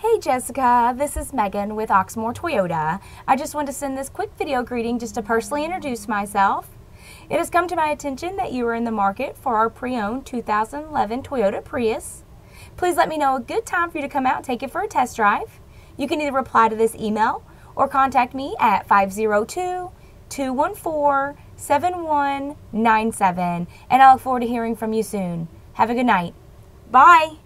Hey Jessica, this is Megan with Oxmoor Toyota. I just want to send this quick video greeting just to personally introduce myself. It has come to my attention that you are in the market for our pre-owned 2011 Toyota Prius. Please let me know a good time for you to come out and take it for a test drive. You can either reply to this email or contact me at 502-214-7197, and I look forward to hearing from you soon. Have a good night. Bye!